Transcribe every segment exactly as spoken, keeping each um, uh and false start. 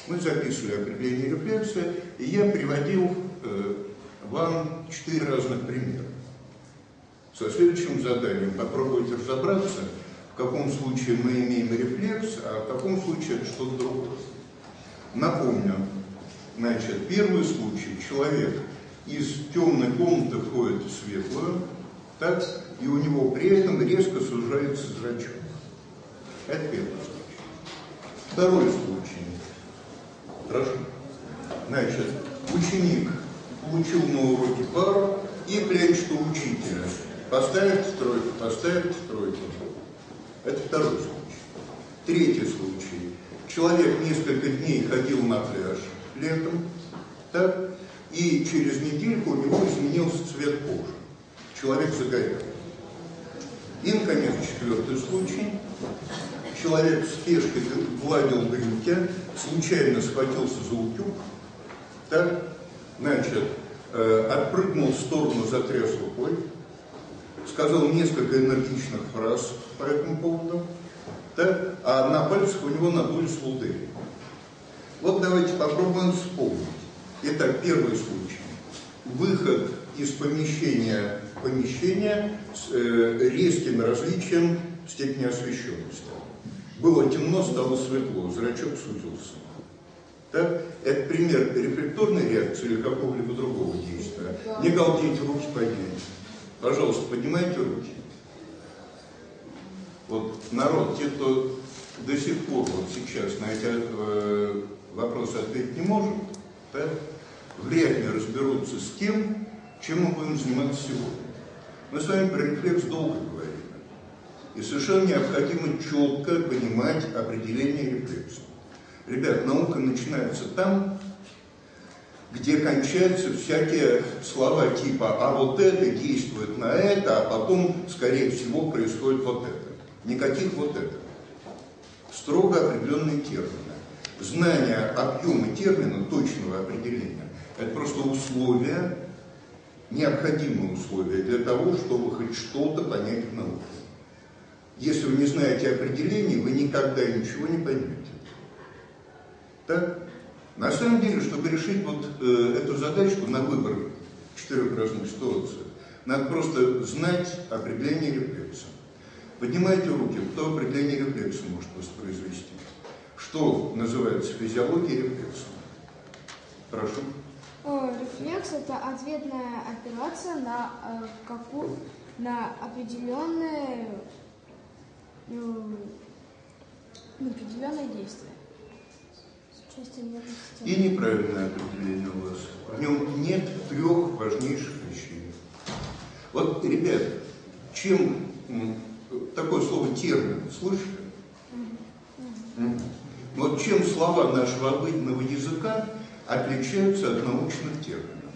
Мы записывали определение рефлекса, и я приводил э, вам четыре разных примера. Со следующим заданием попробуйте разобраться, в каком случае мы имеем рефлекс, а в каком случае это что-то другое. Напомню, значит, первый случай. Человек из темной комнаты входит в светлую, так, и у него при этом резко сужается зрачок. Это первый случай. Второй случай. Прошу. Значит, ученик получил на уроке пару и клянчит у учителя. Поставить тройку, поставить тройку. Это второй случай. Третий случай. Человек несколько дней ходил на пляж летом, так, и через недельку у него изменился цвет кожи. Человек загорел. И, наконец, четвертый случай. Человек в спешке гладил брюки, случайно схватился за утюг, так, значит, э, отпрыгнул в сторону, затряс рукой, сказал несколько энергичных фраз по этому поводу, так, а на пальцах у него надулись лудыри. Вот давайте попробуем вспомнить. Итак, первый случай. Выход из помещения в помещение с э, резким различием степени освещенности. Было темно, стало светло, зрачок сузился. Так? Это пример рефлекторной реакции или какого-либо другого действия. Не галдите, руки поднять. Пожалуйста, поднимайте руки. Вот народ, те, кто до сих пор, вот сейчас на эти э, вопросы ответить не может, так, вряд ли разберутся с тем, чем мы будем заниматься сегодня. Мы с вами про рефлекс долго говорили. И совершенно необходимо четко понимать определение рефлекса. Ребят, наука начинается там, где кончаются всякие слова типа «а вот это действует на это», а потом, скорее всего, происходит вот это. Никаких вот это. Строго определенные термины. Знание объема термина, точного определения, это просто условия, необходимые условия для того, чтобы хоть что-то понять в науке. Если вы не знаете определений, вы никогда ничего не поймете. Так? На самом деле, чтобы решить вот э, эту задачку на выбор в четырех разных ситуациях, надо просто знать определение рефлекса. Поднимайте руки, кто определение рефлекса может воспроизвести. Что называется физиологией рефлекса? Прошу. Рефлекс – это ответная операция на, э, какую, на определенное, э, на определенное действие. И неправильное определение у вас. В нем нет трех важнейших вещей. Вот, ребят, чем такое слово термин, слышали? Mm-hmm. Вот чем слова нашего обыденного языка отличаются от научных терминов?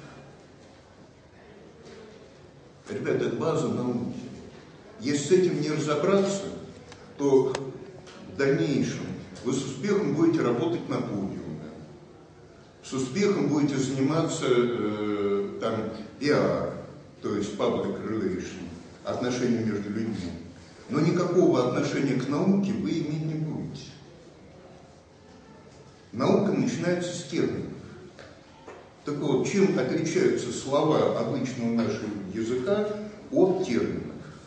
Ребят, это база науки. Если с этим не разобраться, то в дальнейшем вы с успехом будете работать на подиуме, с успехом будете заниматься э, там пи ар, то есть public relation, отношения между людьми. Но никакого отношения к науке вы иметь не будете. Наука начинается с терминов. Так вот, чем отличаются слова обычного нашего языка от терминов?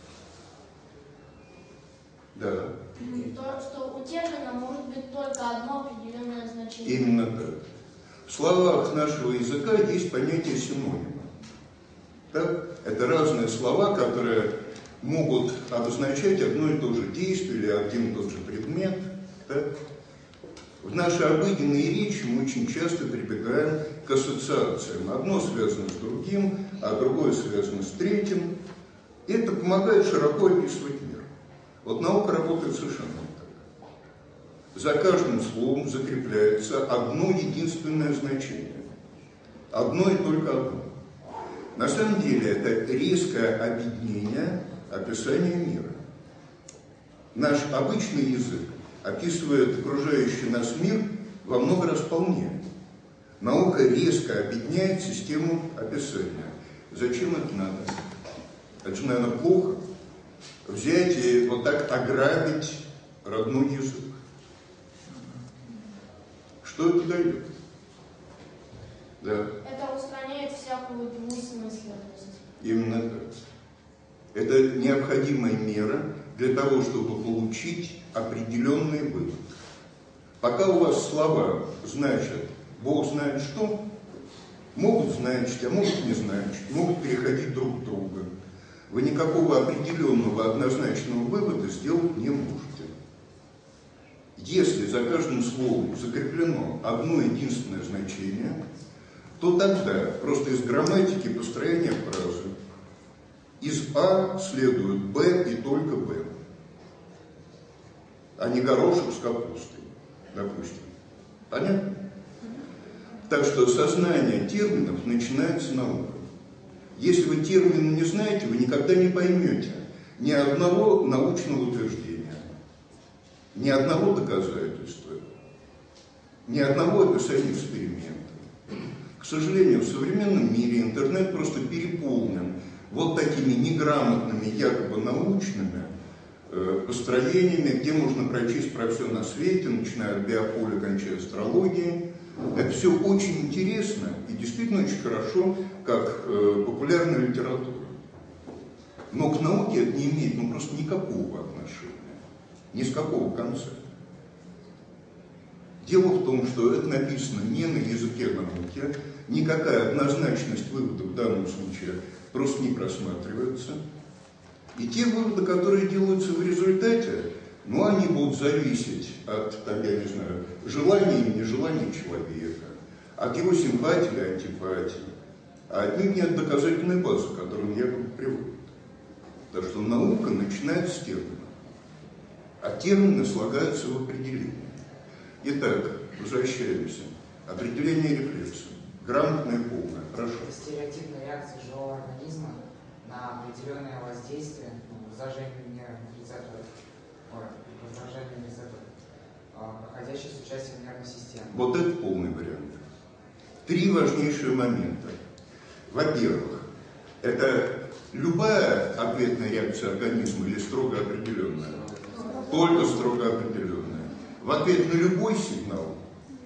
Да. То, что у термина может быть только одно определенное значение. Именно так. В словах нашего языка есть понятие синонима. Так? Это разные слова, которые могут обозначать одно и то же действие или один и тот же предмет. Так? В нашей обыденной речи мы очень часто прибегаем к ассоциациям. Одно связано с другим, а другое связано с третьим. И это помогает широко описывать мир. Вот наука работает совершенно так. За каждым словом закрепляется одно единственное значение. Одно и только одно. На самом деле это резкое объединение описания мира. Наш обычный язык описывает окружающий нас мир во много раз полнее. Наука резко объединяет систему описания. Зачем это надо? Это же, наверное, плохо. Взять и вот так ограбить родной язык. Что это дает? Да. Это устраняет всякую двусмысленность. Именно так. Это необходимая мера для того, чтобы получить определенный вывод. Пока у вас слова значат «Бог знает что», могут значить, а могут не значить, могут переходить друг в друга. Вы никакого определенного однозначного вывода сделать не можете. Если за каждым словом закреплено одно единственное значение, то тогда просто из грамматики построения фразы из А следует Б и только Б, а не горошек с капустой, допустим. Понятно? Так что сознание терминов начинается наука. Если вы термины не знаете, вы никогда не поймете ни одного научного утверждения, ни одного доказательства, ни одного описания эксперимента. К сожалению, в современном мире интернет просто переполнен вот такими неграмотными, якобы научными э, построениями, где можно прочесть про все на свете, начиная от биополя, кончая астрологией. Это все очень интересно и действительно очень хорошо, как э, популярная литература. Но к науке это не имеет ну, просто никакого отношения, ни с какого конца. Дело в том, что это написано не на языке науки, никакая однозначность вывода в данном случае просто не просматривается. И те выводы, которые делаются в результате, ну, они будут зависеть от, там, я не знаю, желания или нежелания человека, от его симпатии или антипатии, а отнюдь не от доказательной базы, к которой он якобы приводит. Так что наука начинает с термина, а термины слагаются в определение. Итак, возвращаемся. Определение рефлекса. Грамотное, полное. Хорошо. Стереотипная реакция живого организма на определенное воздействие, возражение рецепторов, возражение рецепторов, проходящих с участием нервной системы. Вот это полный вариант. Три важнейшие момента. Во-первых, это любая ответная реакция организма или строго определенная? Только строго определенная. В ответ на любой сигнал,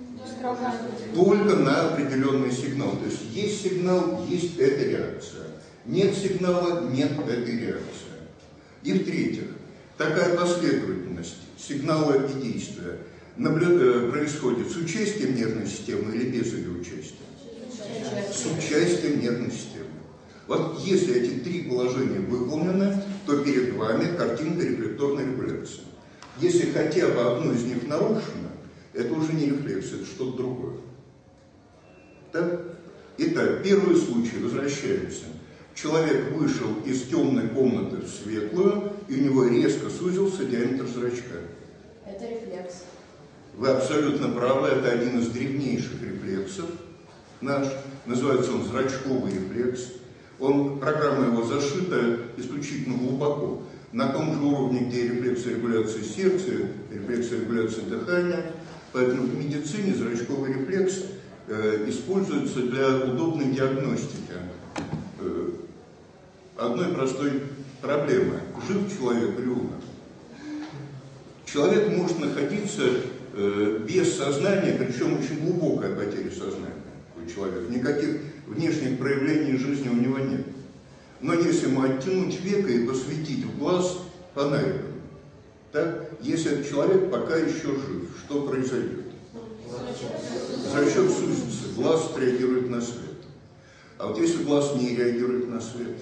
только на определенный сигнал. То есть есть сигнал, есть эта реакция. Нет сигнала, нет этой реакции. И в-третьих, такая последовательность сигнала и действия наблю... происходит с участием нервной системы или без ее участия? С участием нервной системы. Вот если эти три положения выполнены, то перед вами картинка рефлекторной регуляции. Если хотя бы одно из них нарушено, это уже не рефлекс, это что-то другое. Так? Итак, первый случай, возвращаемся. Человек вышел из темной комнаты в светлую, и у него резко сузился диаметр зрачка. Это рефлекс. Вы абсолютно правы, это один из древнейших рефлексов наш. Называется он зрачковый рефлекс. Он, программа его зашита исключительно глубоко. На том же уровне, где рефлексы регуляции сердца, рефлексы регуляции дыхания. Поэтому в медицине зрачковый рефлекс э, используется для удобной диагностики э, одной простой проблемы. Жив человек или умер? Человек может находиться э, без сознания, причем очень глубокая потеря сознания у человека. Никаких внешних проявлений жизни у него нет. Но если ему оттянуть веко и посветить в глаз фонариком, так, если этот человек пока еще жив, что произойдет? Зрачок сузится, глаз реагирует на свет. А вот если глаз не реагирует на свет,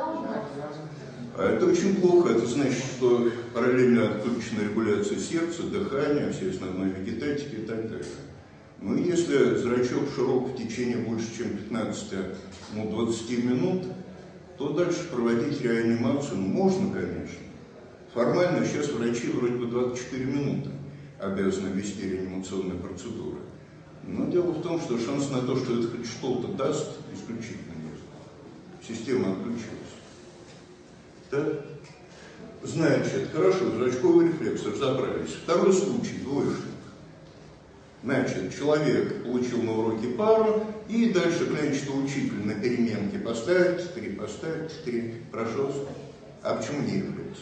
а это очень плохо, это значит, что параллельно отключена регуляция сердца, дыхания, всей основной вегетатики и так далее. Ну, если зрачок широк в течение больше, чем пятнадцати-двадцати минут, то дальше проводить реанимацию ну, можно, конечно. Формально сейчас врачи вроде бы двадцать четыре минуты обязаны вести реанимационные процедуры. Но дело в том, что шанс на то, что это хоть что-то даст, исключительно низкий. Система отключилась. Так? Значит, хорошо, зрачковый рефлекс, разобрались. Второй случай, двоечник. Значит, человек получил на уроке пару, и дальше клянчит учитель на переменке поставить, три поставить, четыре, пожалуйста. А почему не рефлекс?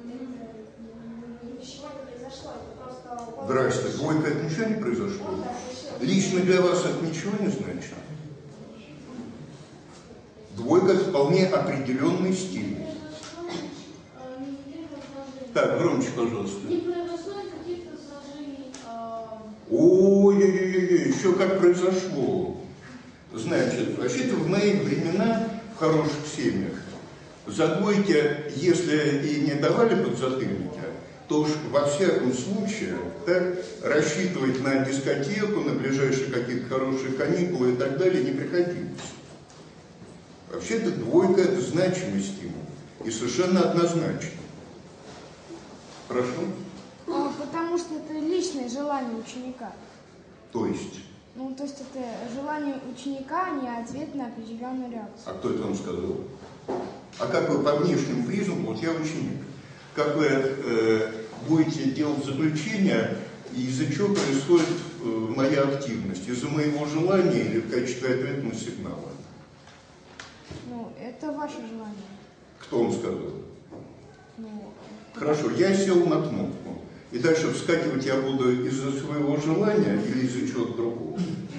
Ничего не произошло, это просто... Здрасте, двойка, это ничего не произошло? Он, да, Лично для вас это ничего не значит? Двойка – это вполне определенный стиль. Так, громче, пожалуйста. Не произошло каких-то сражений. Ой-ой-ой, еще как произошло. Значит, вообще-то в мои времена, в хороших семьях, за двойки, если и не давали подзатыльники, то уж во всяком случае так, рассчитывать на дискотеку, на ближайшие какие-то хорошие каникулы и так далее не приходилось. Вообще-то двойка – это значимый стимул и совершенно однозначно. Прошу. А, потому что это личное желание ученика. То есть? Ну, то есть это желание ученика, а не ответ на определенную реакцию. А кто это вам сказал? А как вы по внешнему признаку, вот я ученик, как вы э, будете делать заключение, и из-за чего происходит э, моя активность? Из-за моего желания или в качестве ответного сигнала? Ну, это ваше желание. Кто вам сказал? Ну, Хорошо, я сел на кнопку. И дальше вскакивать я буду из-за своего желания или из-за чего-то другого?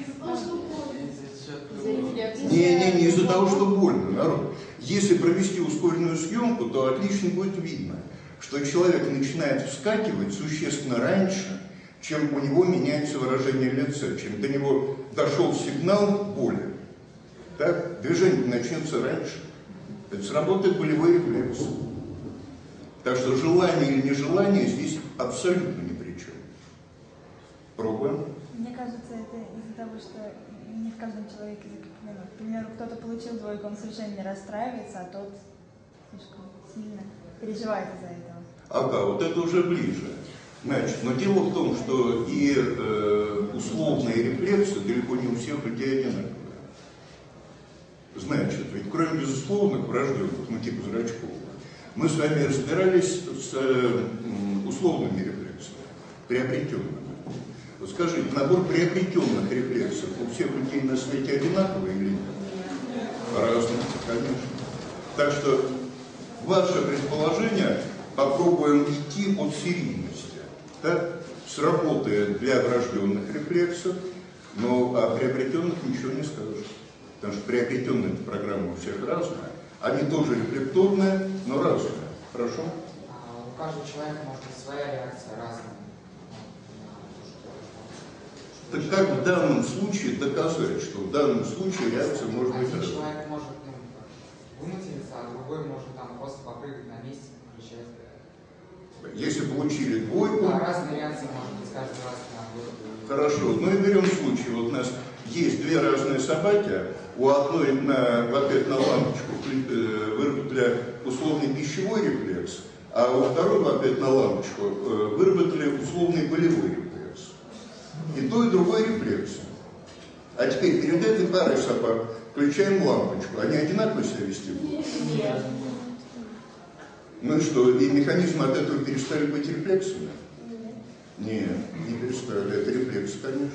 Не, не, не из-за того, что больно, народ. Если провести ускоренную съемку, то отлично будет видно, что человек начинает вскакивать существенно раньше, чем у него меняется выражение лица, чем до него дошел сигнал боли. Так, движение начнется раньше. Это сработает болевой рефлекс. Так что желание или нежелание здесь абсолютно ни при чем. Пробуем. Мне кажется, это из-за того, что не в каждом человеке закреплено. К примеру, кто-то получил двойку, он совершенно не расстраивается, а тот слишком сильно переживает из-за этого. Ага, вот это уже ближе. Значит, но дело в том, что и э, условные рефлексы далеко не у всех людей одинаковые. Значит, ведь кроме безусловных врожденных, ну типа зрачков, мы с вами разбирались с э, условными рефлексами, приобретенными. Вот скажите, набор приобретенных рефлексов у всех людей на свете одинаковый или нет? Разные, конечно. Так что ваше предположение попробуем идти от серийности. Так? Сработает для врожденных рефлексов, но о приобретенных ничего не скажешь. Потому что приобретенная программа у всех разная. Они тоже рефлекторные, но разные. Хорошо? А у каждого человека может быть своя реакция разная. Так как в данном случае доказать, что в данном случае реакция может быть Один разная? человек может ну, выматериться, а другой может там просто попрыгать на месте, кричать. Если получили двойку... Да, разные реакции может быть каждый раз на двойку. Хорошо, ну и берем случай. Вот у нас есть две разные собаки. У одной на, в ответ на лампочку выработали условный пищевой рефлекс, а у второй в ответ на лампочку выработали условный болевой рефлекс. И то, и другой рефлекс. А теперь перед этой парой собак включаем лампочку. Они одинаково себя вести будут? Нет. Ну и что, и механизмы от этого перестали быть рефлексами? Нет, не перестали. Это рефлексы, конечно.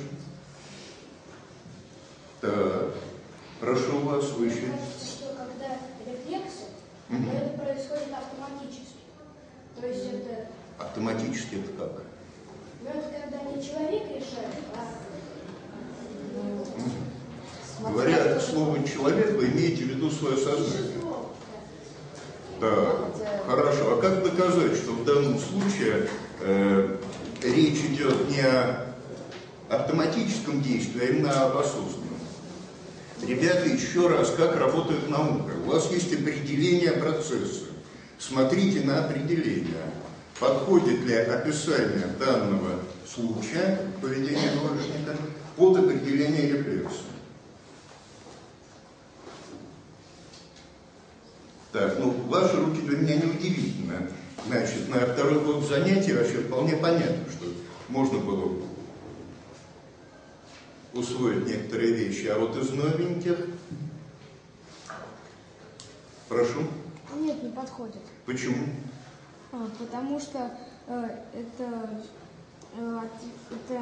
Так, прошу вас, вы еще. Мне кажется, что когда рефлексы, Мгм. то это происходит автоматически. То есть это, Автоматически это как? ну, это когда не человек решает, а Говоря слово «человек», вы имеете в виду свое сознание. существо. Так, хорошо. А как доказать, что в данном случае э, речь идет не о автоматическом действии, а именно об осознанном? Ребята, еще раз, как работает наука. У вас есть определение процесса. Смотрите на определение. Подходит ли описание данного случая поведения двоечника под определение рефлекса? Так, ну, ваши руки для меня неудивительно. Значит, на второй год занятий вообще вполне понятно, что можно было усвоить некоторые вещи. А вот из новеньких... Прошу. Нет, не подходит. Почему? А, потому что э, это, э, от- это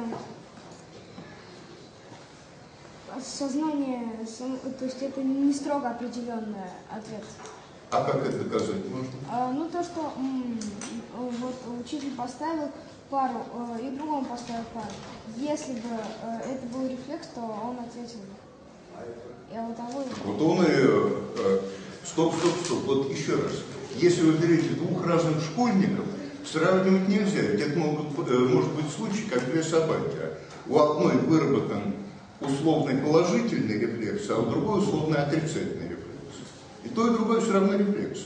сознание, сам- то есть это не строго определенный ответ. А как это доказать можно? А, ну то, что м, вот учитель поставил пару, э, и другому поставил пару. Если бы э, это был рефлекс, что он ответил. Я вот того и... Вот он и... Э, стоп, стоп, стоп. Вот еще раз. Если вы берете двух разных школьников, сравнивать нельзя. Ведь это могут, э, может быть случай, как две собаки. У одной выработан условный положительный рефлекс, а у другой условно отрицательный рефлекс. И то, и другое все равно рефлекс.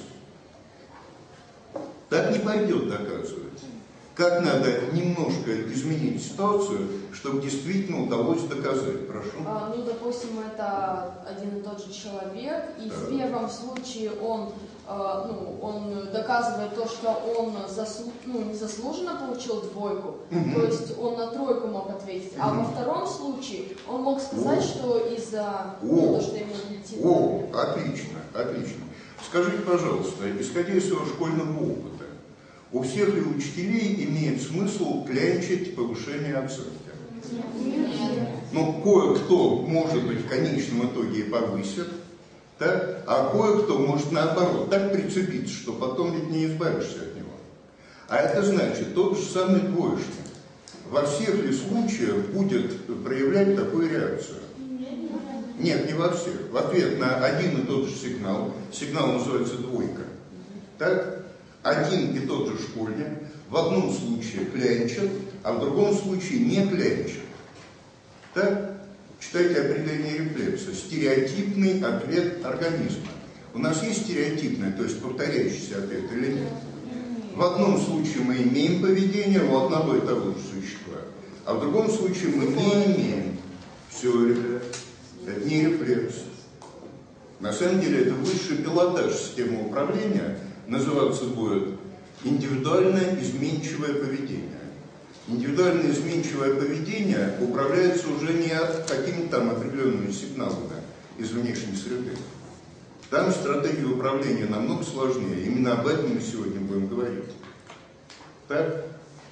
Так не пойдет доказывать. Как надо немножко изменить ситуацию, чтобы действительно удалось доказать? Прошу. А, ну, допустим, это один и тот же человек, и да. В первом случае он, э, ну, он доказывает то, что он заслу... ну, незаслуженно получил двойку, угу. То есть он на тройку мог ответить. Угу. А во втором случае он мог сказать, О. что из-за ну, то, что ему летит. О, отлично, отлично. Скажите, пожалуйста, исходя из своего школьного опыта, у всех ли учителей имеет смысл клянчить повышение оценки? Нет. Ну, кое-кто, может быть, в конечном итоге и повысит, так? А кое-кто может наоборот так прицепиться, что потом ведь не избавишься от него. А это значит, тот же самый двоечник во всех ли случаях будет проявлять такую реакцию? Нет, не во всех. В ответ на один и тот же сигнал, сигнал называется двойка, так? Один и тот же школьник в одном случае клянчит, а в другом случае не клянчит. Так? Читайте определение рефлекса. Стереотипный ответ организма. У нас есть стереотипный, то есть повторяющийся ответ или нет? В одном случае мы имеем поведение у одного и того же существа, а в другом случае мы не имеем. Все, ребят, это не рефлекс. На самом деле это высший пилотаж системы управления. Называться будет индивидуальное изменчивое поведение. Индивидуальное изменчивое поведение управляется уже не какими-то там определенными сигналами из внешней среды. Там стратегия управления намного сложнее. Именно об этом мы сегодня будем говорить. Так?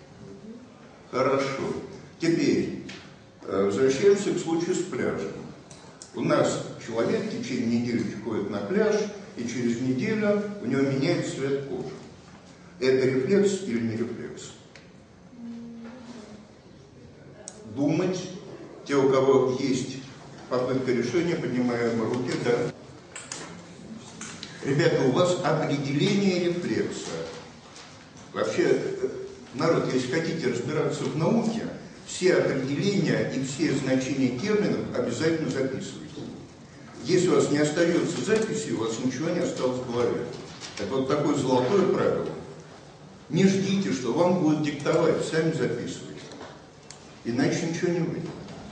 Хорошо. Теперь возвращаемся к случаю с пляжем. У нас человек в течение недели ходит на пляж, и через неделю у него меняется цвет кожи. Это рефлекс или не рефлекс? Думать. Те, у кого есть попытка решения, поднимаем руки, да. Ребята, у вас определение рефлекса. Вообще, народ, если хотите разбираться в науке, все определения и все значения терминов обязательно записывайте. Если у вас не остается записи, у вас ничего не осталось в голове. Это вот такое золотое правило. Не ждите, что вам будут диктовать, сами записывайте. Иначе ничего не выйдет.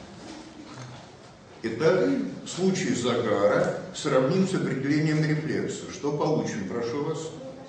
Итак, в случае загара сравним с определением рефлекса. Что получим? Прошу вас.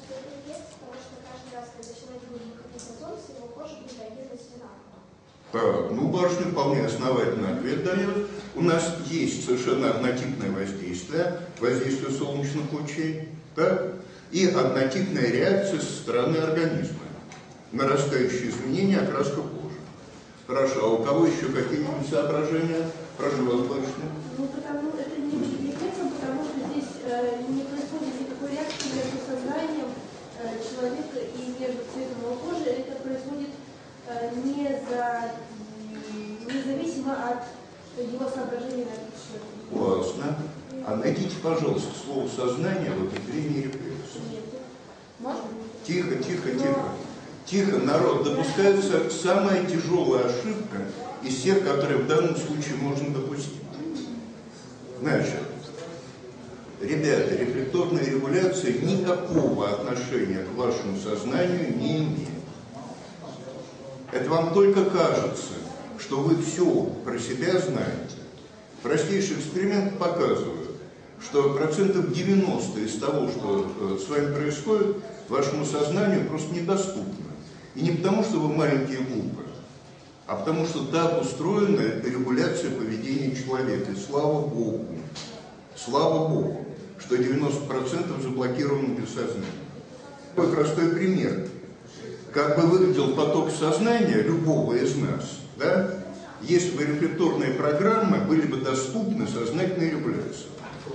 Так, ну, барышня вполне основательный ответ дает. У нас есть совершенно однотипное воздействие, воздействие солнечных лучей, так? И однотипная реакция со стороны организма. Нарастающие изменения окраска кожи. Хорошо, а у кого еще какие-нибудь соображения? Прошу вас, барышня. Ну, потому это не рефлексом, потому что здесь э, не происходит никакой реакции между сознанием э, человека и между цветом его кожи. Это происходит э, не за независимо от его соображений на этот счет. Классно. А найдите, пожалуйста, слово «сознание» в определении рефлекса. Нет. Можно? Тихо, тихо, Но... тихо. Тихо, народ. Допускается самая тяжелая ошибка из всех, которые в данном случае можно допустить. Значит, ребята, рефлекторная регуляция никакого отношения к вашему сознанию не имеет. Это вам только кажется, что вы все про себя знаете. Простейший эксперимент показывает, что процентов девяносто из того, что с вами происходит, вашему сознанию просто недоступно. И не потому, что вы маленькие глупые, а потому, что так устроена регуляция поведения человека. И слава Богу, слава Богу, что девяносто процентов заблокировано без сознания. Такой простой пример. Как бы выглядел поток сознания любого из нас, да, если бы рефлекторные программы были бы доступны сознательной регуляции.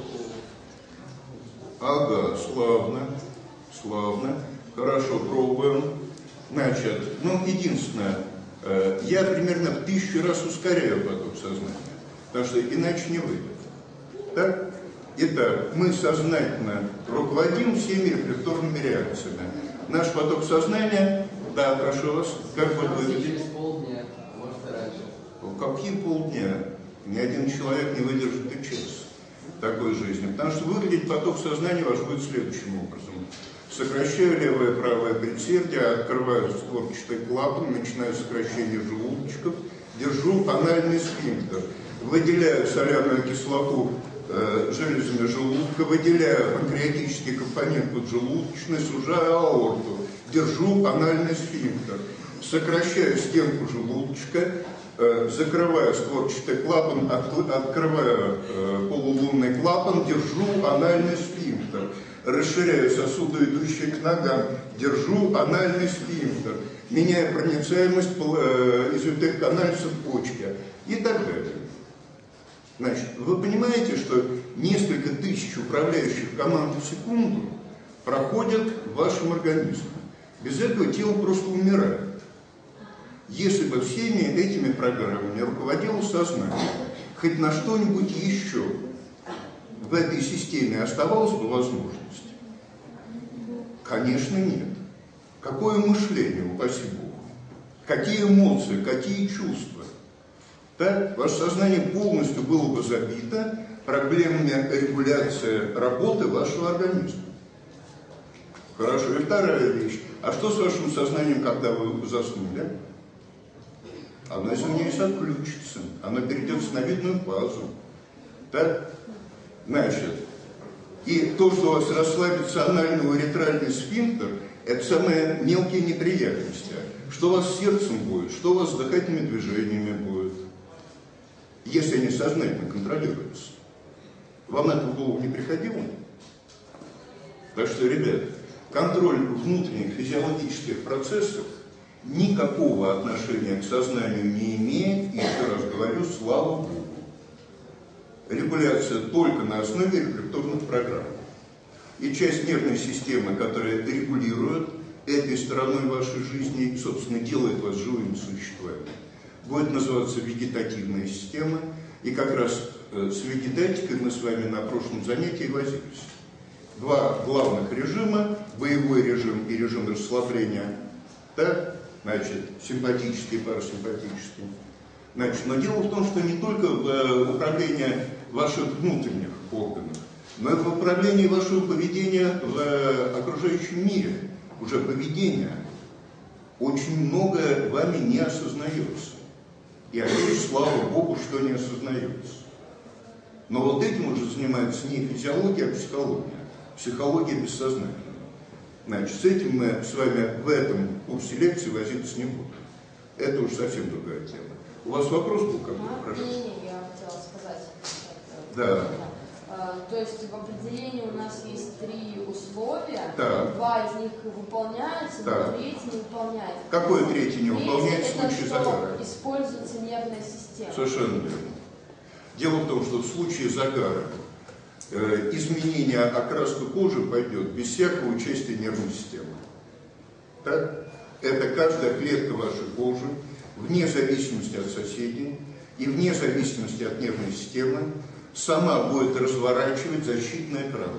Ага, славно, славно. Хорошо, пробуем. Значит, ну, единственное, э, я примерно в тысячу раз ускоряю поток сознания. потому что иначе не выйдет. Так? Итак, мы сознательно руководим всеми рефлекторными реакциями. Наш поток сознания, да, прошу вас, как вы выглядите? Через полдня, может и раньше. Какие полдня? Ни один человек не выдержит и час такой жизни. Потому что выглядеть поток сознания ваш будет следующим образом. Сокращаю левое и правое предсердие, открываю створчатый клапан, начинаю сокращение желудочков, держу анальный сфинктер, выделяю соляную кислоту э, железами желудка, выделяю панкреатический компонент поджелудочной, сужаю аорту, держу анальный сфинктер, сокращаю стенку желудочка, э, закрываю створчатый клапан, от, открываю э, полулунный клапан, держу анальный сфинктер. Расширяю сосуды, идущие к ногам, держу анальный сфинктер, меняю проницаемость э, изотек анальса в почке и так далее. Значит, вы понимаете, что несколько тысяч управляющих команд в секунду проходят в вашем организме. Без этого тело просто умирает. Если бы всеми этими программами руководило сознание, хоть на что-нибудь еще в этой системе оставалась бы возможность? Конечно, нет. Какое мышление, упаси Богу? Какие эмоции, какие чувства? Так, ваше сознание полностью было бы забито проблемами регуляции работы вашего организма. Хорошо. И вторая вещь. А что с вашим сознанием, когда вы заснули? Оно, извиняюсь, отключится. Оно перейдет в сновидную фазу. Так? Значит, и то, что у вас расслабится анально-уретральный сфинктер, это самые мелкие неприятности. Что у вас с сердцем будет, что у вас с дыхательными движениями будет, если они сознательно контролируются. Вам это в голову не приходило? Так что, ребят, контроль внутренних физиологических процессов никакого отношения к сознанию не имеет, и еще раз говорю, слава Богу. Регуляция только на основе рефлекторных программ. И часть нервной системы, которая регулирует этой стороной вашей жизни и, собственно, делает вас живыми существами, будет называться вегетативная система. И как раз э, с вегетатикой мы с вами на прошлом занятии возились. Два главных режима, боевой режим и режим расслабления, так, значит, симпатический и парасимпатический. Значит, но дело в том, что не только в э, управлении ваших внутренних органов, но и в управлении вашего поведения в э, окружающем мире. Уже поведение очень многое вами не осознается. И опять, слава Богу, что не осознается. Но вот этим уже занимается не физиология, а психология. Психология бессознательная. Значит, с этим мы с вами в этом курсе лекций возиться не будем. Это уж совсем другая тема. У вас вопрос был какой-то? Прошу. Не, не, я хотела сказать. Да. А, то есть в определении у нас есть три условия, да. Два из них выполняются, да. но третий не выполняется. Какое третье не выполняется в случае загара? Используется нервная система. Совершенно верно. Дело в том, что в случае загара э, изменение окраски кожи пойдет без всякого участия нервной системы. Так? Это каждая клетка вашей кожи, вне зависимости от соседей и вне зависимости от нервной системы, сама будет разворачивать защитный экран.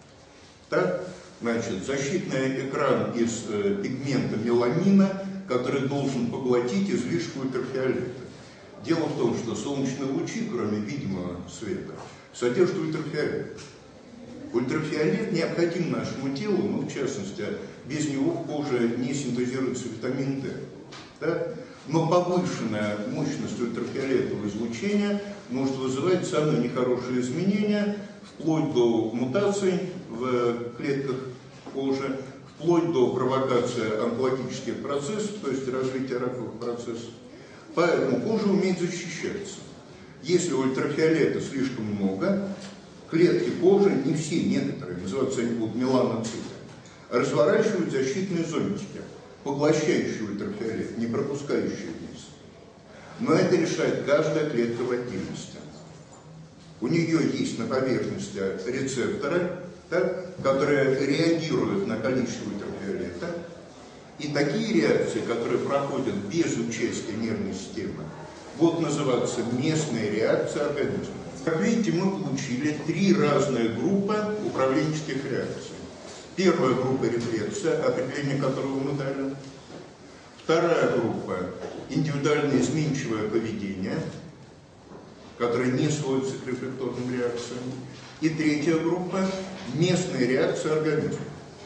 Так? Значит, защитный экран из э, пигмента меланина, который должен поглотить излишек ультрафиолета. Дело в том, что солнечные лучи, кроме видимого света, содержат ультрафиолет. Ультрафиолет необходим нашему телу, но в частности, без него в коже не синтезируется витамин D. Так? Но повышенная мощность ультрафиолетового излучения может вызывать самые нехорошие изменения, вплоть до мутаций в клетках кожи, вплоть до провокации онкологических процессов, то есть развития раковых процессов. Поэтому кожа умеет защищаться. Если ультрафиолета слишком много, клетки кожи, не все, некоторые, называются они будут меланоциты, разворачивают защитные зонтики, поглощающие ультрафиолет, не пропускающие вниз. Но это решает каждая клетка в отдельности. У нее есть на поверхности рецепторы, так, которые реагируют на количество ультрафиолета. И такие реакции, которые проходят без участия нервной системы, будет называться местная реакция организма. Как видите, мы получили три разные группы управленческих реакций. Первая группа – рефлексия, определение которого мы дали. Вторая группа – индивидуально изменчивое поведение, которое не сводится к рефлекторным реакциям. И третья группа – местная реакция организма.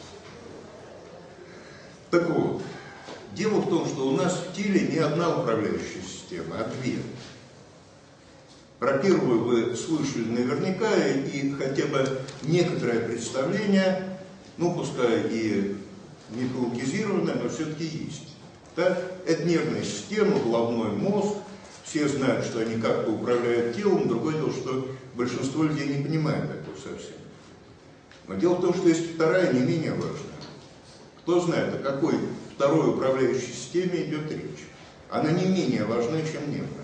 Так вот, дело в том, что у нас в теле не одна управляющая система, а две. Про первую вы слышали наверняка, и хотя бы некоторое представление, ну пускай и мифологизированное, но все-таки есть. Так? Это нервная система, головной мозг. Все знают, что они как-то управляют телом. Другое дело, что большинство людей не понимает этого совсем. Но дело в том, что есть вторая, не менее важная. Кто знает, о какой второй управляющей системе идет речь? Она не менее важна, чем нервная.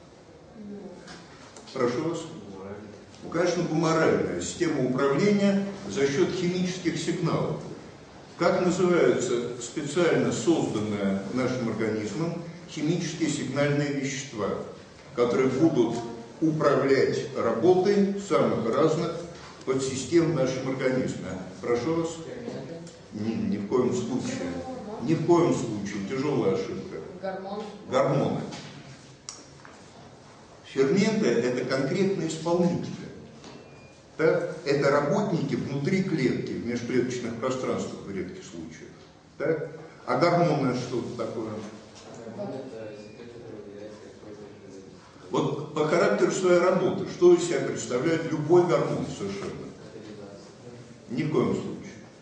Прошу вас. Ну, конечно, гуморальная система управления за счет химических сигналов. Как называются специально созданные нашим организмом химические сигнальные вещества, которые будут управлять работой самых разных подсистем в нашем организме? Прошу вас. Ни, ни в коем случае. Ни в коем случае. Тяжелая ошибка. Гормоны. Гормоны. Ферменты – это конкретные исполнители. Так? Это работники внутри клетки, в межклеточных пространствах в редких случаях. Так? А гормоны что-то такое? Вот по характеру своей работы, что из себя представляет любой гормон совершенно? Ни в коем случае.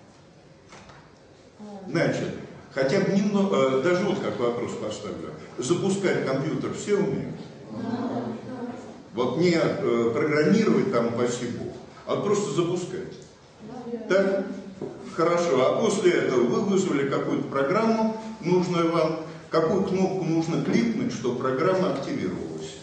Значит, хотя бы немного, даже вот как вопрос поставлю. Запускать компьютер все умеют? Вот не э, программировать там спасибо, а просто запускать. Так? Хорошо. А после этого вы вызвали какую-то программу, нужную вам. Какую кнопку нужно кликнуть, чтобы программа активировалась?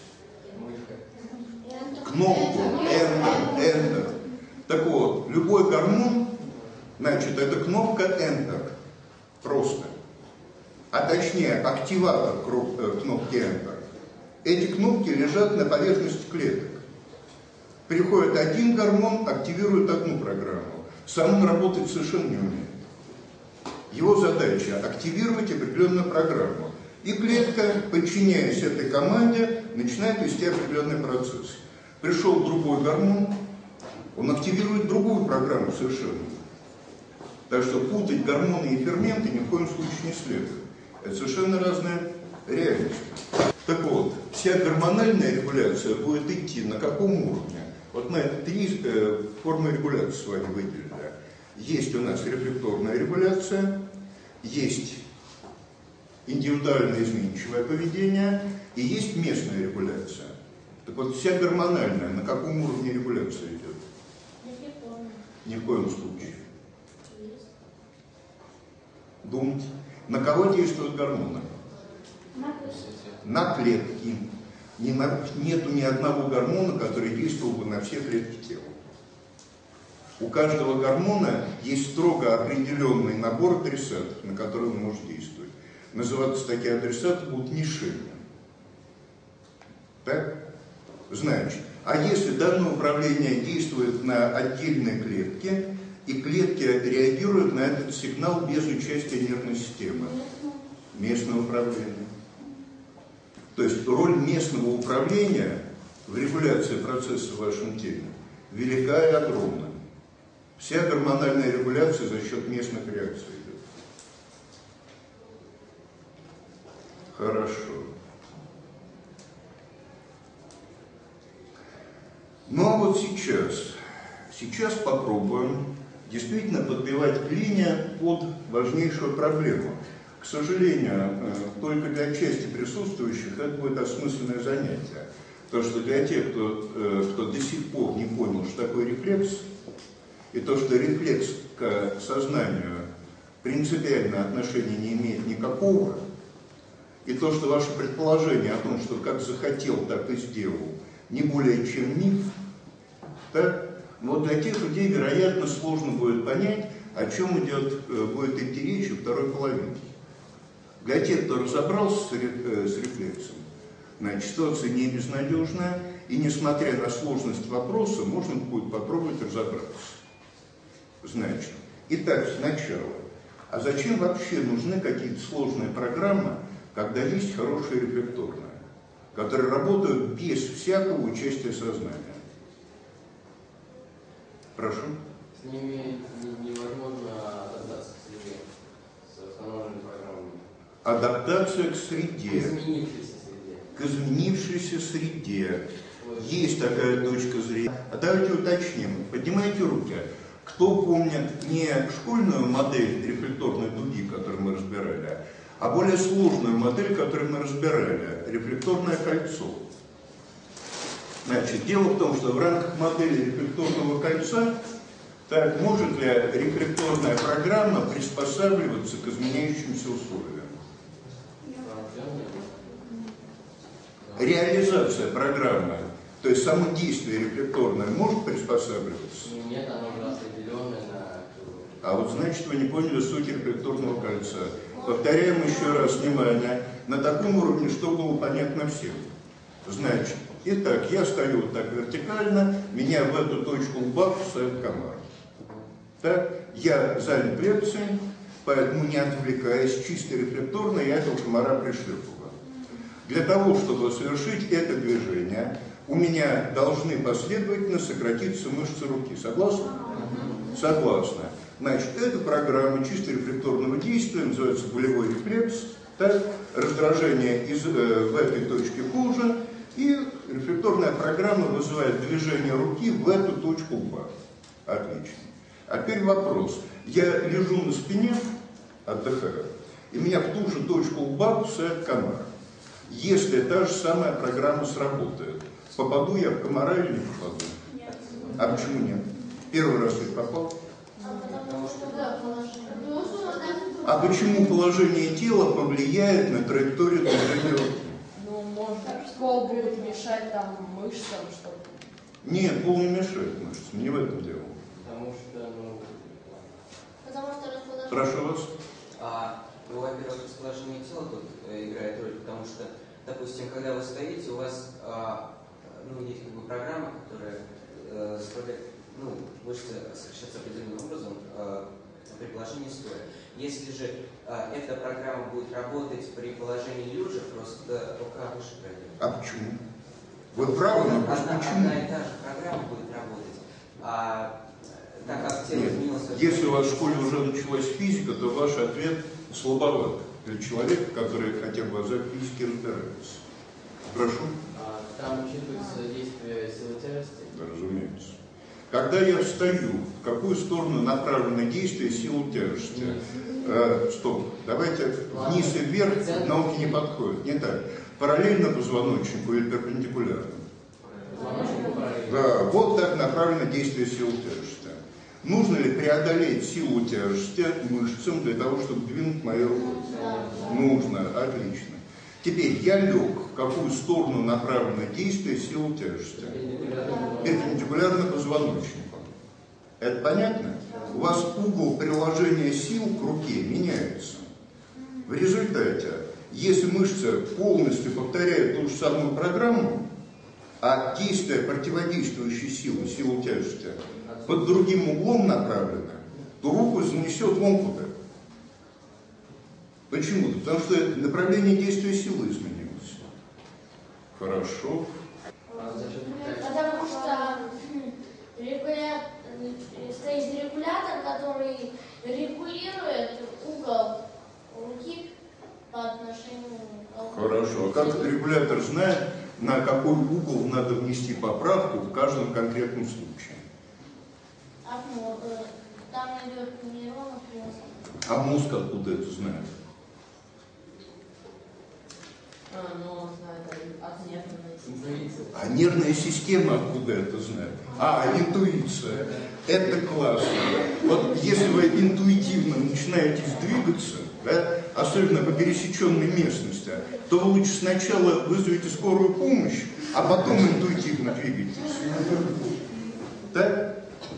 Кнопку Enter, Enter. Так вот, любой гормон, значит, это кнопка Enter. Просто. А точнее, активатор кнопки Enter. Эти кнопки лежат на поверхности клеток. Приходит один гормон, активирует одну программу. Сам он работать совершенно не умеет. Его задача – активировать определенную программу. И клетка, подчиняясь этой команде, начинает вести определенный процесс. Пришел другой гормон, он активирует другую программу совершенно. Так что путать гормоны и ферменты ни в коем случае не следует. Это совершенно разная реальность. Так вот, вся гормональная регуляция будет идти на каком уровне? Вот мы три э, формы регуляции с вами выделили. Есть у нас рефлекторная регуляция, есть индивидуально изменчивое поведение и есть местная регуляция. Так вот, вся гормональная на каком уровне регуляция идет? Ни в коем случае. Думать. На кого действуют гормоны? На клетки. Не на, нету ни одного гормона, который действовал бы на все клетки тела. У каждого гормона есть строго определенный набор адресатов, на которые он может действовать. Называться такие адресаты будут мишенями. Так? Значит, а если данное управление действует на отдельной клетке, и клетки реагируют на этот сигнал без участия нервной системы? Местное управление. То есть роль местного управления в регуляции процесса в вашем теле велика и огромна. Вся гормональная регуляция за счет местных реакций идет. Хорошо. Ну а вот сейчас, сейчас попробуем действительно подбивать клинья под важнейшую проблему. К сожалению, только для части присутствующих это будет осмысленное занятие. Потому что для тех, кто, кто до сих пор не понял, что такое рефлекс, и то, что рефлекс к сознанию принципиально отношения не имеет никакого, и то, что ваше предположение о том, что как захотел, так и сделал, не более чем миф, так? Вот для тех людей, вероятно, сложно будет понять, о чем идет, будет идти речь во второй половине. Для тех, кто разобрался с рефлексом, Значит, ситуация не безнадежная, и несмотря на сложность вопроса, можно будет попробовать разобраться. Значит, итак, сначала, а зачем вообще нужны какие-то сложные программы, когда есть хорошая рефлекторная, которые работают без всякого участия сознания? Прошу. С ними невозможно адаптация к среде, с установленными программами. Адаптация к среде. К изменившейся среде. К изменившейся среде. Есть такая точка зрения. А давайте уточним. Поднимайте руки. Кто помнит не школьную модель рефлекторной дуги, которую мы разбирали, а более сложную модель, которую мы разбирали, рефлекторное кольцо? Значит, дело в том, что в рамках модели рефлекторного кольца, так, может ли рефлекторная программа приспосабливаться к изменяющимся условиям? Реализация программы, то есть само действие рефлекторное, может приспосабливаться? Нет, оно уже определенное на... А вот значит, вы не поняли суть рефлекторного кольца. Повторяем еще раз внимание. На таком уровне, что было понятно всем. Значит, итак, я стою вот так вертикально, меня в эту точку лба кусает комар. Так, я занят лекцией, поэтому не отвлекаясь, чисто рефлекторно я этого комара пришлепываю. Для того, чтобы совершить это движение, у меня должны последовательно сократиться мышцы руки. Согласны? Согласны. Значит, эта программа чисто рефлекторного действия называется болевой рефлекс. Так, раздражение из, э, в этой точке кожи, и рефлекторная программа вызывает движение руки в эту точку лба. Отлично. А теперь вопрос. Я лежу на спине, отдыхаю, и меня в ту же точку лба кусает комар. Если та же самая программа сработает, попаду я в комара или не попаду? Нет. А почему нет? Первый раз я попал. Потому что, да, положение. А почему положение тела повлияет на траекторию движения руки? Ну, может, пол будет мешать там мышцам, чтобы... Нет, пол не мешает мышцам, не в этом дело. Потому что, ну... Потому что расположение... Прошу вас. А, ну, во-первых, расположение тела тут э, играет роль, потому что, допустим, когда вы стоите, у вас а, ну, есть как бы программа, которая э, заставляет ну, мышцы сокращаться определенным образом э, при положении стоя. Если же э, эта программа будет работать при положении лежа, просто рука выше пройдет. А почему? Вы правы, но просто одна, почему? одна и та же программа будет работать. А так как тело Нет, изменилось... если у вас в школе уже началась физика, то ваш ответ слабоват для человека, который хотя бы в азах физики разбирается. Прошу. А, там учитывается действие силы тяжести. Да, разумеется. Когда я встаю, в какую сторону направлено действие силы тяжести? Э, стоп, давайте вниз и вверх в науке не подходит. Не так. Параллельно позвоночнику или перпендикулярно? Да, вот так направлено действие силы тяжести. Нужно ли преодолеть силу тяжести мышцам для того, чтобы двинуть мою руку? Нужно, отлично. Теперь я лег, в какую сторону направлено действие силы тяжести? Перпендикулярно позвоночнику. Это понятно? У вас угол приложения сил к руке меняется. В результате, если мышца полностью повторяет ту же самую программу, а действие противодействующей силы, силу тяжести, под другим углом направлено, то руку занесет вон куда. Почему? Потому что направление действия силы изменилось. Хорошо. Потому что регуля... стоит регулятор, который регулирует угол руки по отношению к... Хорошо. А как регулятор знает, на какой угол надо внести поправку в каждом конкретном случае? А, ну, там идет нейронов мозг. А мозг откуда это знает? А, ну, он знает от нервной системы. А нервная система откуда это знает? А, интуиция. Это классно. Вот если вы интуитивно начинаете двигаться, да, особенно по пересеченной местности, то вы лучше сначала вызовете скорую помощь, а потом интуитивно двигаетесь. Так?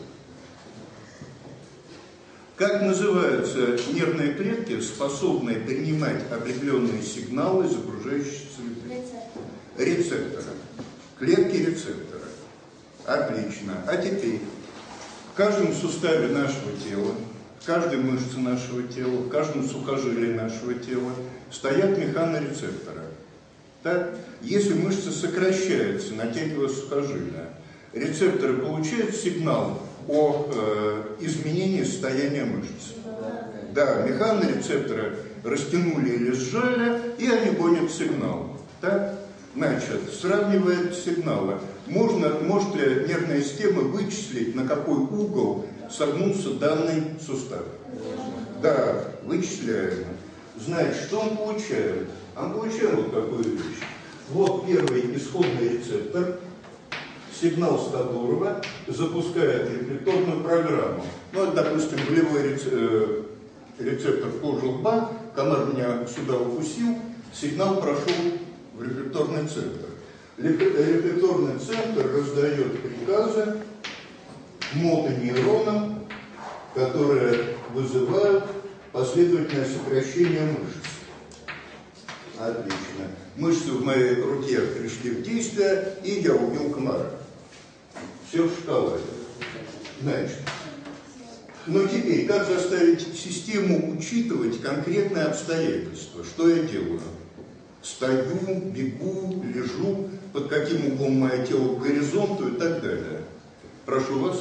Как называются нервные клетки, способные принимать определенные сигналы из окружающей среды? Рецепторы. Клетки рецептора. Отлично. А теперь в каждом суставе нашего тела, в каждой мышце нашего тела, в каждом сухожилии нашего тела стоят механорецепторы. Так? Если мышца сокращается, натягивая сухожилия, рецепторы получают сигнал о э, изменении состояния мышц. Да, механорецепторы растянули или сжали, и они гонят сигнал. Так? Значит, сравнивая сигналы, можно, может ли нервная система вычислить, на какой угол согнулся данный сустав? Да, вычисляем. Значит, что он получает? Он получает вот такую вещь. Вот первый исходный рецептор, сигнал с которого запускает рефлекторную программу. Ну, это, допустим, болевой рецептор в коже лба, комар меня сюда укусил, сигнал прошел в рефлекторный центр. Рефлекторный центр раздает приказы мотонейронам, которые вызывают последовательное сокращение мышц. Отлично. Мышцы в моей руке пришли в действие, и я убил комара. Все в шоколаде. Значит, но теперь, как заставить систему учитывать конкретные обстоятельства? Что я делаю? Стою, бегу, лежу, под каким углом мое тело к горизонту и так далее. Прошу вас.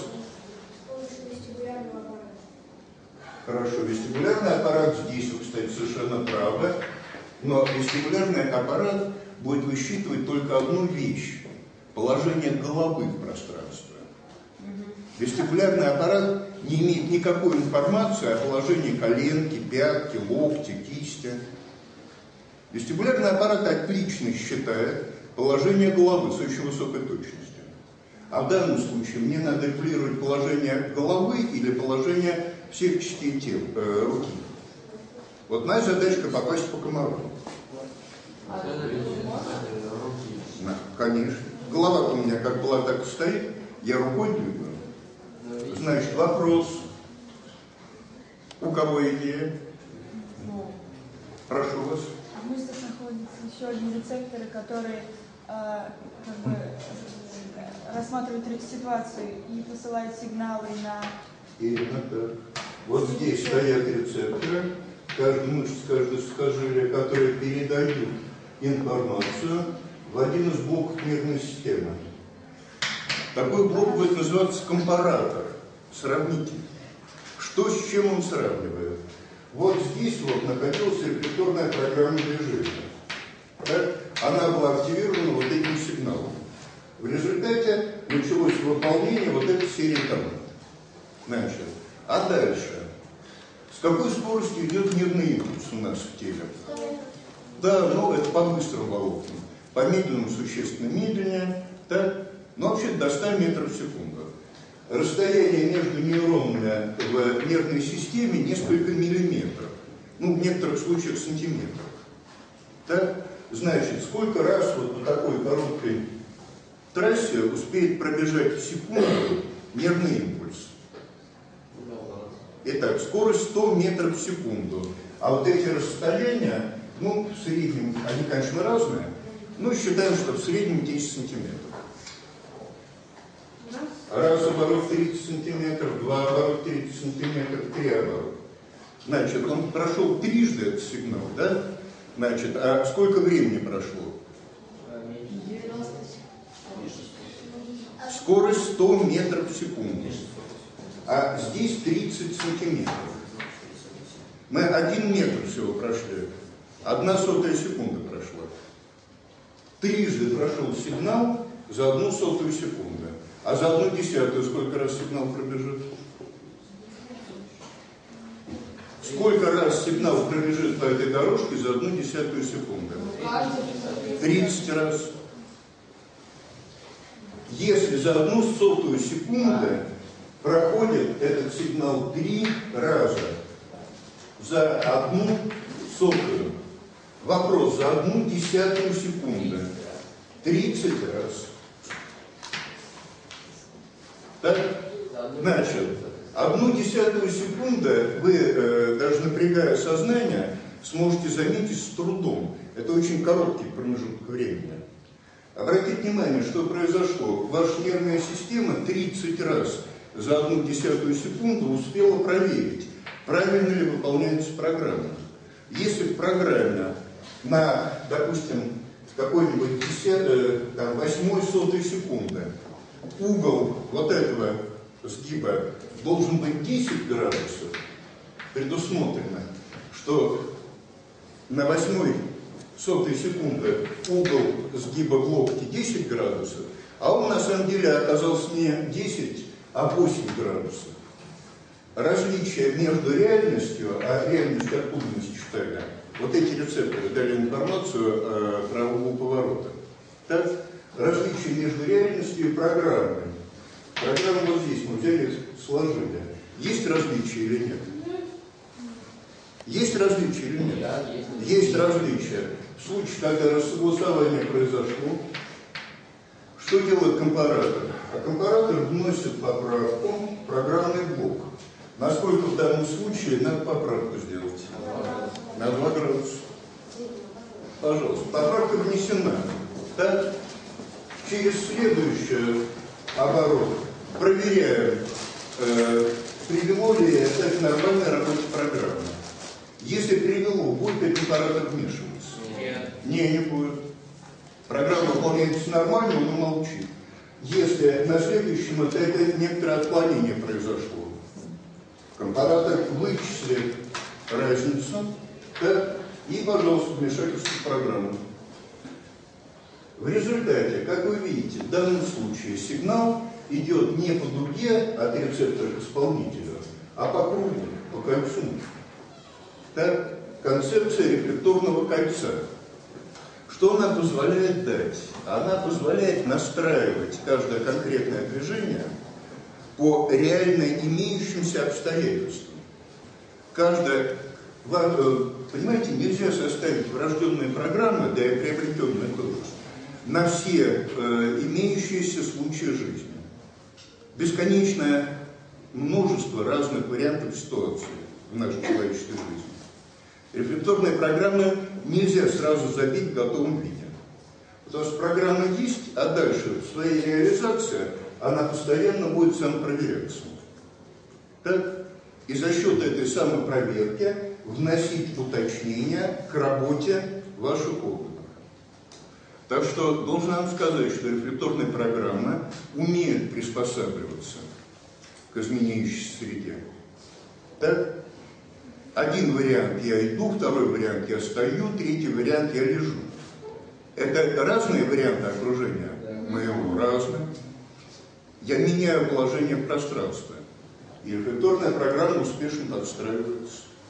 Хорошо, вестибулярный аппарат здесь, вы, кстати, совершенно правы, но вестибулярный аппарат будет высчитывать только одну вещь – положение головы в пространстве. Вестибулярный аппарат не имеет никакой информации о положении коленки, пятки, локти, кисти. Вестибулярный аппарат отлично считает положение головы с очень высокой точностью. А в данном случае мне надо регулировать положение головы или положение всех частей тела, э, руки. Вот моя задачка попасть по комару. Да, конечно. Голова у меня как была, так и стоит. Я рукой двигаю. Значит, вопрос. У кого идея? Прошу вас. В мышцах находятся еще одни рецепторы, которые э, как бы, э, рассматривают ситуацию и посылают сигналы на... Именно так. Вот здесь стоят рецепторы, каждая мышца, каждое сухожилие, которые передают информацию в один из блоков нервной системы. Такой блок будет называться компаратор, сравнитель. Что с чем он сравнивает? Вот здесь вот находилась рефлекторная программа движения. Так? Она была активирована вот этим сигналом. В результате началось выполнение вот этой серии команд. Значит, а дальше? С какой скоростью идет нервный импульс у нас в теле? Да, но это по быстрым волокнам. По медленным существенно медленнее. Так? Но вообще до ста метров в секунду. Расстояние между нейронами в нервной системе несколько миллиметров. Ну, в некоторых случаях сантиметров. Так? Значит, сколько раз вот по такой короткой трассе успеет пробежать в секунду нервный импульс? Итак, скорость сто метров в секунду. А вот эти расстояния, ну, в среднем, они, конечно, разные, но считаем, что в среднем десять сантиметров. Раз оборот тридцать сантиметров, два оборот тридцать сантиметров, три оборот. Значит, он прошел трижды этот сигнал, да? Значит, а сколько времени прошло? Скорость сто метров в секунду. А здесь тридцать сантиметров. Мы один метр всего прошли. Одна сотая секунда прошла. Трижды прошел сигнал за одну сотую секунду. А за одну десятую сколько раз сигнал пробежит? Сколько раз сигнал пробежит по этой дорожке за одну десятую секунды? тридцать раз. Если за одну сотую секунду проходит этот сигнал три раза за одну сотую. Вопрос, за одну десятую секунды. тридцать раз. Так? Значит, одну десятую секунды вы, э, даже напрягая сознание, сможете заметить с трудом. Это очень короткий промежуток времени. Обратите внимание, что произошло. Ваша нервная система тридцать раз за одну десятую секунду успела проверить, правильно ли выполняется программа. Если в программе на, допустим, какой-нибудь восьмой сотой секунды угол вот этого сгиба должен быть десять градусов, предусмотрено, что на восьмой сотой секунды угол сгиба в локте десять градусов, а он на самом деле оказался не десять, а восемь градусов. Различие между реальностью, а реальность откуда мы считали, вот эти рецепторы дали информацию о, про угол поворота. Так, различие между реальностью и программой. Программу вот здесь мы взяли, сложили. Есть различия или нет? Есть различия или нет? Да, есть. Есть различия. В случае, когда рассогласование произошло, что делает компаратор? А компаратор вносит поправку в программный блок. Насколько в данном случае надо поправку сделать? На два градуса. Пожалуйста. Поправка внесена. Так, через следующий оборот проверяем, э, привело ли это к нормальной работе программы. Если привело, будет ли компаратор вмешиваться? Нет. Не, не будет. Программа выполняется нормально, он молчит. Если на следующем этапе некоторое отклонение произошло, компаратор вычислит разницу, так, и, пожалуйста, вмешательство в программу. В результате, как вы видите, в данном случае сигнал идет не по дуге от рецептора к исполнителю, а по кругу, по кольцу. Так, концепция рефлекторного кольца. Что она позволяет дать? Она позволяет настраивать каждое конкретное движение по реально имеющимся обстоятельствам. Каждое, понимаете, нельзя составить врожденные программы, да и приобретенные тоже, на все э, имеющиеся случаи жизни. Бесконечное множество разных вариантов ситуаций в нашей человеческой жизни. Рефлекторные программы нельзя сразу забить в готовом виде. Потому что программа есть, а дальше в своей реализации она постоянно будет самопроверяться. Так? И за счет этой самопроверки вносить уточнения к работе ваших опытов. Так что должен вам сказать, что рефлекторные программы умеют приспосабливаться к изменяющейся среде. Так? Один вариант я иду, второй вариант я стою, третий вариант я лежу. Это разные варианты окружения моего, разные. Я меняю положение в пространстве. И рефлекторная программа успешно подстраивается.